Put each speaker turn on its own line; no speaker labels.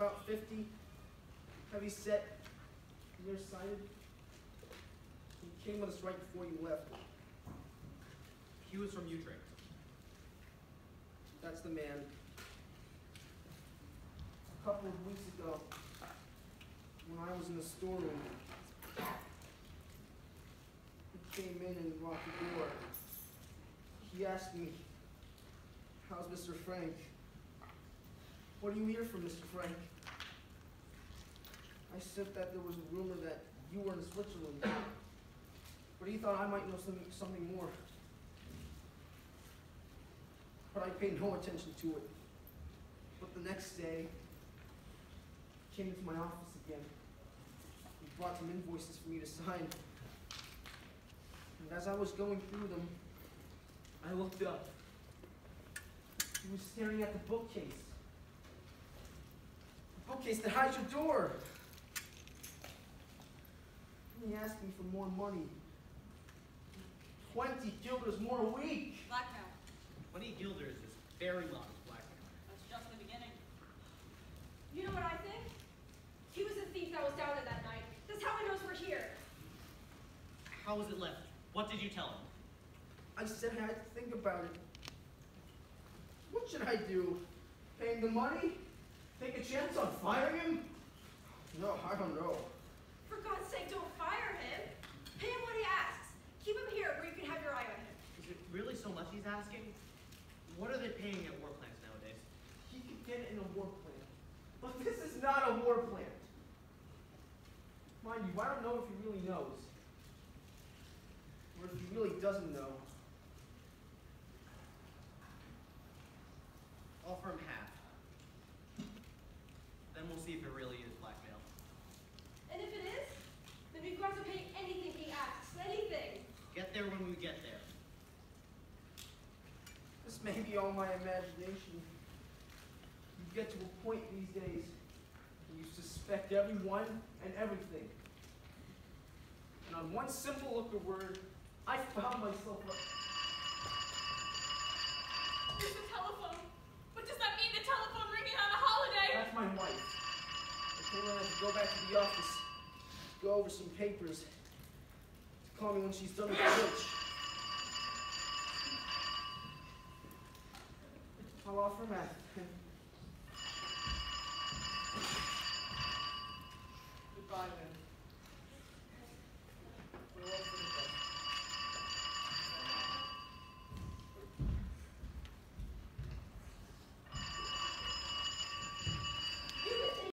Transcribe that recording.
about 50, heavy set, nearsighted. He came with us right before you left.
He was from Utrecht.
That's the man. A couple of weeks ago, when I was in the storeroom, he came in and locked the door. He asked me, "How's Mr. Frank? What do you hear from Mr. Frank?" I said that there was a rumor that you were in Switzerland, but he thought I might know something more. But I paid no attention to it. But the next day, he came into my office again. He brought some invoices for me to sign. And as I was going through them, I looked up. He was staring at the bookcase. The bookcase that hides your door. And he asked me for more money. 20 guilders more a week.
Blackmail.
20 guilders is very modest blackmail.
That's just the beginning. You know what I think? He was the thief that was down there that night. That's how he knows we're here.
How was it left? What did you tell him?
I said I had to think about it. What should I do? Pay him the money? Take a chance on firing him? No, I don't know.
For God's sake, don't fire him. Pay him what he asks. Keep him here where you can have your eye on him.
Is it really so much he's asking? What are they paying at war plants nowadays?
He could get it in a war plant. But this is not a war plant. Mind you, I don't know if he really knows. Or if he really doesn't know.
Offer him half. Then we'll see if it really is blackmail.
And if it is, then we've got to pay anything he asks. Anything.
Get there when we get there.
This may be all my imagination. You get to a point these days where you suspect everyone and everything. And on one simple look or word, I found myself up.
There's the telephone. What does that mean, the telephone ringing on a holiday?
That's my wife. I told her I have to go back to the office, go over some papers, to call me when she's done with the search. I'll offer him that.